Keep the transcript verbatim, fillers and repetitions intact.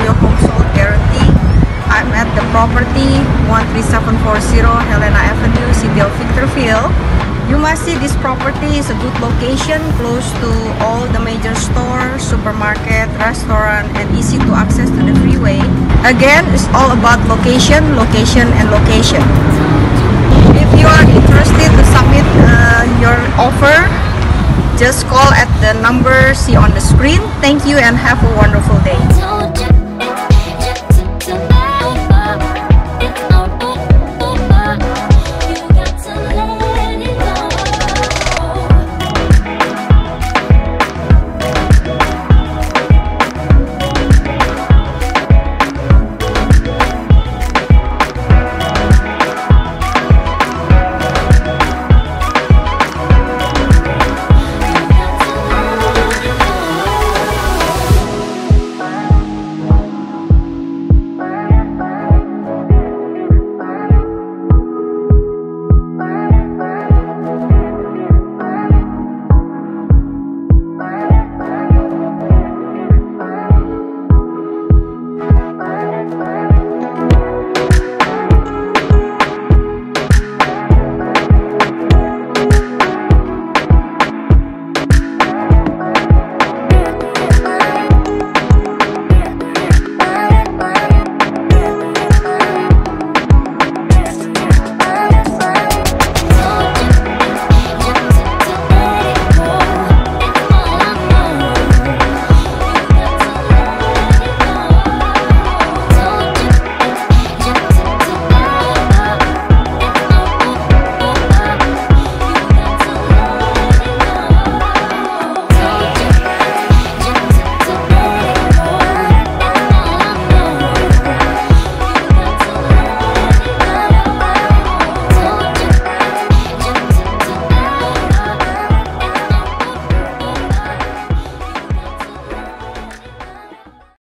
your home sold guarantee. I'm at the property one three seven four zero Helena Avenue, City of Victorville. You must see this property is a good location, close to all the major stores, supermarket, restaurant, and easy to access to the freeway. Again, it's all about location, location, and location. If you are interested to submit uh, your offer, just call at the number see on the screen. Thank you and have a wonderful day.